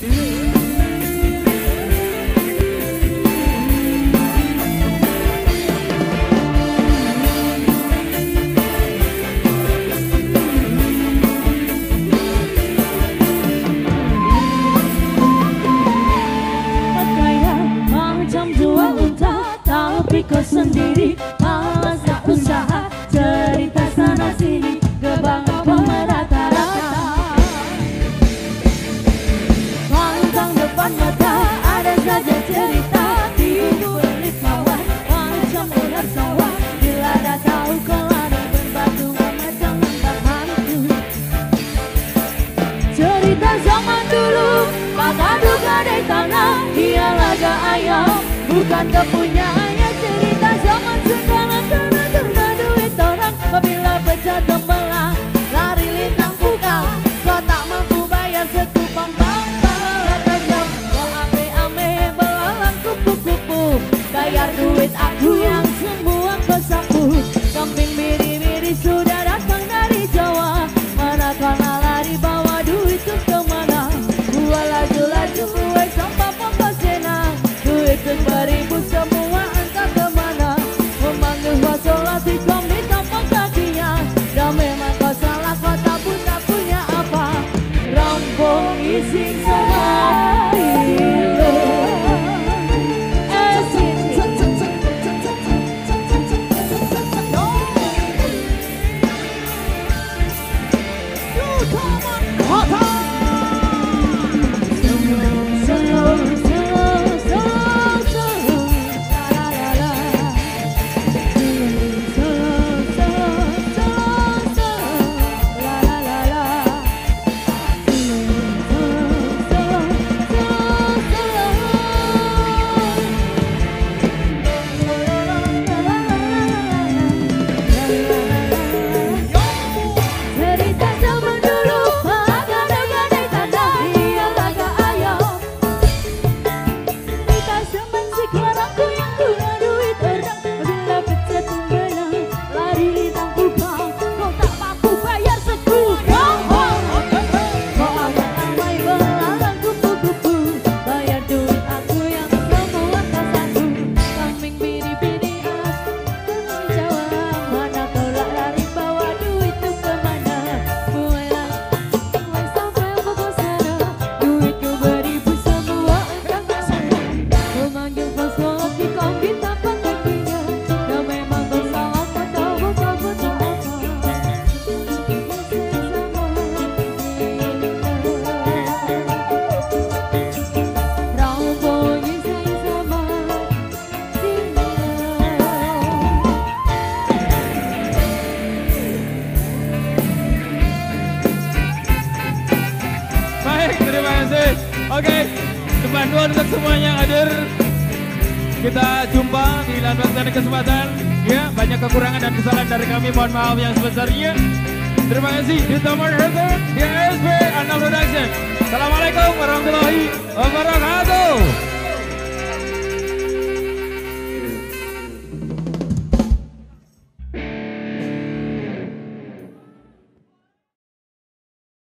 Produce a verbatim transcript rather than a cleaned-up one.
Kau sendiri malas tak usaha cerita sana sini kebanggaan merata-rata. Pantang depan mata ada saja cerita di balik kawan macam ular sawah. Bila dah tahu kau lari berbatu macam lembah hantu. Cerita zaman dulu maka duga di tanah dia laga ayam bukan kepunyaan. Zaman sekarang karena kena duit orang. Apabila pecah tembelang lari lintang pukau. Kau tak mampu bayar sekupang bang-bang tajam. Kau ame-ame belalang kupu-kupu. Bayar duit aku yang semua kau sapu. Kambing biri-biri sudah datang dari Jawa. Manakala lari bawa duit itu kemana. Gua laju-laju gue sampah pokok senang. Duit seribu semua entah kemana. Sholat ikam di tapak kakinya. Dan memang kau salah, kau tak pun tak punya apa. Rampung isi sama pilu. Esin Oke, teman-teman untuk semuanya yang hadir, kita jumpa di lain waktu dan kesempatan. Ya, banyak kekurangan dan kesalahan dari kami, mohon maaf yang sebesarnya. Terima kasih di Tomar Hasan, di A S B Anam Production. Assalamualaikum warahmatullahi wabarakatuh.